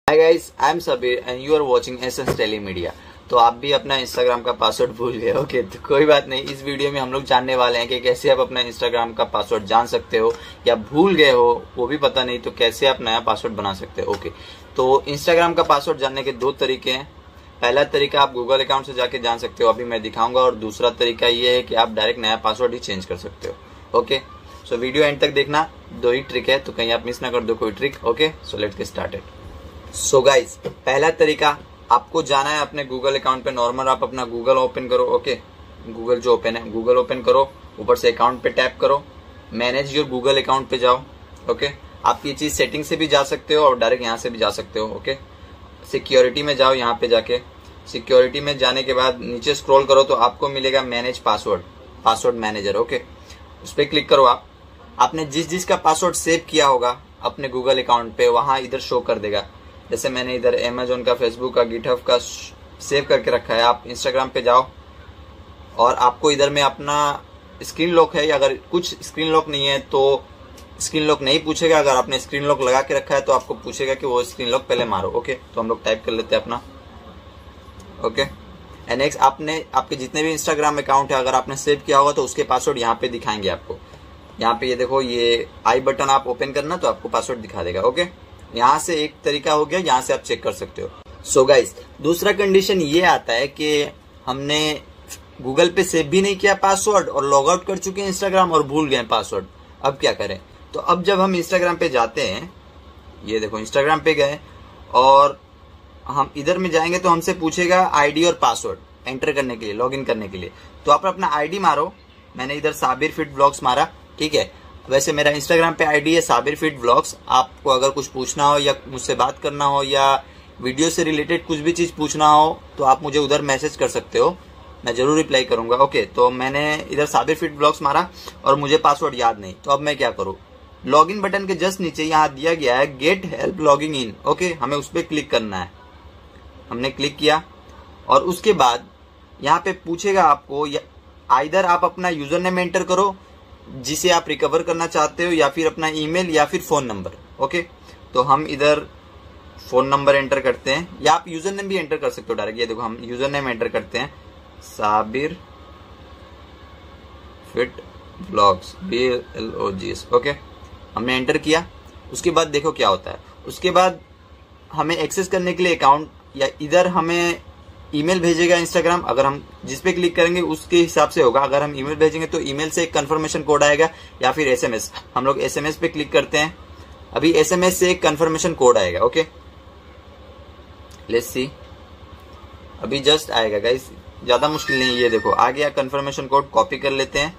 Hi guys, I am Sabir and you are watching Essence Tele Media. तो आप भी अपना इंस्टाग्राम का पासवर्ड भूल गए। ओके, तो कोई बात नहीं। इस वीडियो में हम लोग जानने वाले हैं कि कैसे आप अपना इंस्टाग्राम का पासवर्ड जान सकते हो, या भूल गए हो वो भी पता नहीं तो कैसे आप नया पासवर्ड बना सकते हो। ओके, तो इंस्टाग्राम का पासवर्ड जानने के दो तरीके हैं। पहला तरीका आप गूगल अकाउंट से जाके जान सकते हो, अभी मैं दिखाऊंगा, और दूसरा तरीका ये है कि आप डायरेक्ट नया पासवर्ड ही चेंज कर सकते हो। ओके, सो वीडियो एंड तक देखना, दो ही ट्रिक है तो कहीं आप मिस ना कर दो कोई trick. Okay, so let's get started. So guys, पहला तरीका, आपको जाना है अपने गूगल अकाउंट पे। नॉर्मल आप अपना गूगल ओपन करो। ओके, गूगल जो ओपन है, गूगल ओपन करो, ऊपर से अकाउंट पे टैप करो, मैनेज योर गूगल अकाउंट पे जाओ। ओके, आप ये चीज सेटिंग से भी जा सकते हो और डायरेक्ट यहाँ से भी जा सकते हो। ओके, सिक्योरिटी में जाओ, यहाँ पे जाके सिक्योरिटी में जाने के बाद नीचे स्क्रॉल करो तो आपको मिलेगा manage password, password manager. Okay, उस पर क्लिक करो। आपने जिस का पासवर्ड सेव किया होगा अपने गूगल अकाउंट पे, वहां इधर शो कर देगा। जैसे मैंने इधर अमेजोन का, फेसबुक का, गिटहब का सेव करके रखा है। आप इंस्टाग्राम पे जाओ और आपको इधर में अपना स्क्रीन लॉक है, या अगर कुछ स्क्रीन लॉक नहीं है तो स्क्रीन लॉक नहीं पूछेगा। अगर आपने स्क्रीन लॉक लगा के रखा है तो आपको पूछेगा कि वो स्क्रीन लॉक पहले मारो। ओके, तो हम लोग टाइप कर लेते हैं अपना। ओके, एंड नेक्स्ट आपके जितने भी इंस्टाग्राम अकाउंट है, अगर आपने सेव किया होगा तो उसके पासवर्ड यहाँ पे दिखाएंगे आपको। यहाँ पे ये देखो, ये आई बटन आप ओपन करना तो आपको पासवर्ड दिखा देगा। ओके, यहाँ से एक तरीका हो गया, यहाँ से आप चेक कर सकते हो। सो गाइस, दूसरा कंडीशन ये आता है कि हमने गूगल पे सेव भी नहीं किया पासवर्ड और लॉग आउट कर चुके हैं इंस्टाग्राम और भूल गए पासवर्ड। अब क्या करें? तो अब जब हम इंस्टाग्राम पे जाते हैं, ये देखो इंस्टाग्राम पे गए और हम इधर में जाएंगे तो हमसे पूछेगा आईडी और पासवर्ड एंटर करने के लिए, लॉगिन करने के लिए। तो आप अपना आईडी मारो। मैंने इधर साबिर फिट ब्लॉग्स मारा, ठीक है। वैसे मेरा इंस्टाग्राम पे आईडी है साबिर फिट ब्लॉग्स। आपको अगर कुछ पूछना हो या मुझसे बात करना हो या वीडियो से रिलेटेड कुछ भी चीज पूछना हो तो आप मुझे उधर मैसेज कर सकते हो, मैं जरूर रिप्लाई करूंगा। ओके, तो मैंने इधर साबिर फिट ब्लॉग्स मारा और मुझे पासवर्ड याद नहीं, तो अब मैं क्या करूं? लॉगिन बटन के जस्ट नीचे यहाँ दिया गया है get help logging in. Okay, हमें उस पर क्लिक करना है। हमने क्लिक किया और उसके बाद यहाँ पे पूछेगा आपको, आइदर आप अपना यूजर नेम एंटर करो जिसे आप रिकवर करना चाहते हो, या फिर अपना ईमेल या फिर फोन नंबर। ओके, तो हम इधर फोन नंबर एंटर करते हैं, या आप यूजर नेम भी एंटर कर सकते हो डायरेक्ट। ये देखो, हम यूजर नेम एंटर करते हैं Sabir fit blogs, BLOGS। Okay, हमने एंटर किया। उसके बाद देखो क्या होता है। उसके बाद हमें एक्सेस करने के लिए अकाउंट, या इधर हमें ईमेल भेजेगा इंस्टाग्राम। अगर हम जिस पे क्लिक करेंगे उसके हिसाब से होगा। अगर हम ईमेल भेजेंगे तो ईमेल से एक कंफर्मेशन कोड आएगा, या फिर SMS। हम लोग SMS पे क्लिक करते हैं। अभी SMS से एक कंफर्मेशन कोड आएगा। ओके, लेट्स सी, अभी जस्ट आएगा गाइस, ज्यादा मुश्किल नहीं है। ये देखो आ गया कंफर्मेशन कोड, कॉपी कर लेते हैं,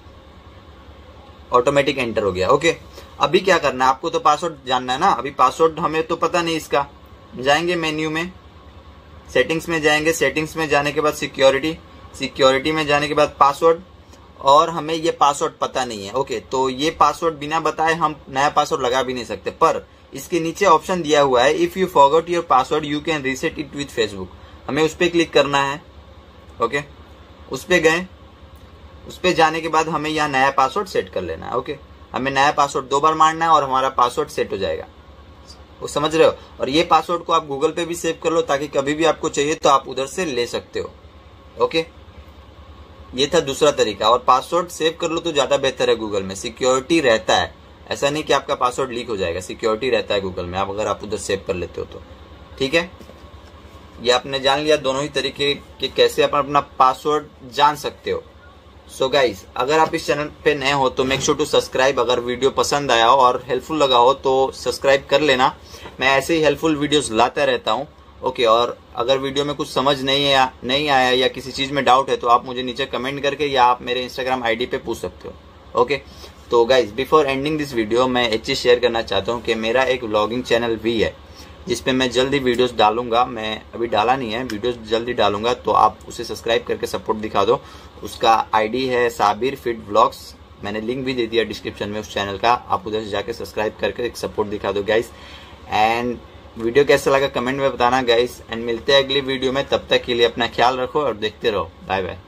ऑटोमेटिक एंटर हो गया। ओके, अभी क्या करना है? आपको तो पासवर्ड जानना है ना। अभी पासवर्ड हमें तो पता नहीं इसका। जाएंगे मेन्यू में, सेटिंग्स में जाएंगे। सेटिंग्स में जाने के बाद सिक्योरिटी में जाने के बाद पासवर्ड, और हमें ये पासवर्ड पता नहीं है। ओके, तो ये पासवर्ड बिना बताए हम नया पासवर्ड लगा भी नहीं सकते, पर इसके नीचे ऑप्शन दिया हुआ है if you forgot your password you can reset it with Facebook. हमें उस पर क्लिक करना है। ओके, उस पर गए। उस पर जाने के बाद हमें यहाँ नया पासवर्ड सेट कर लेना है। ओके, हमें नया पासवर्ड 2 बार मारना है और हमारा पासवर्ड सेट हो जाएगा। वो समझ रहे हो? और ये पासवर्ड को आप गूगल पे भी सेव कर लो ताकि कभी भी आपको चाहिए तो आप उधर से ले सकते हो। ओके, ये था दूसरा तरीका। और पासवर्ड सेव कर लो तो ज्यादा बेहतर है। गूगल में सिक्योरिटी रहता है, ऐसा नहीं कि आपका पासवर्ड लीक हो जाएगा। सिक्योरिटी रहता है गूगल में, आप अगर आप उधर सेव कर लेते हो तो। ठीक है, ये आपने जान लिया दोनों ही तरीके कि कैसे आप अपना पासवर्ड जान सकते हो। सो गाइज, अगर आप इस चैनल पे नए हो तो मेक श्योर टू सब्सक्राइब। अगर वीडियो पसंद आया हो और हेल्पफुल लगा हो तो सब्सक्राइब कर लेना। मैं ऐसे ही हेल्पफुल वीडियोस लाता रहता हूँ। ओके, और अगर वीडियो में कुछ समझ नहीं आया या किसी चीज में डाउट है तो आप मुझे नीचे कमेंट करके या आप मेरे इंस्टाग्राम आईडी पे पूछ सकते हो। ओके, तो guys, before ending this video मैं एक चीज शेयर करना चाहता हूँ कि मेरा एक व्लॉगिंग चैनल भी है जिसपे मैं जल्दी वीडियोस डालूंगा। मैं अभी डाला नहीं है, वीडियोस जल्दी डालूंगा, तो आप उसे सब्सक्राइब करके सपोर्ट दिखा दो। उसका आईडी है साबिर फिट ब्लॉग्स। मैंने लिंक भी दे दिया डिस्क्रिप्शन में उस चैनल का, आप उधर से जाके सब्सक्राइब करके एक सपोर्ट दिखा दो गाइस। एंड वीडियो कैसा लगा कमेंट में बताना गाइस। एंड मिलते हैं अगली वीडियो में, तब तक के लिए अपना ख्याल रखो और देखते रहो। Bye bye.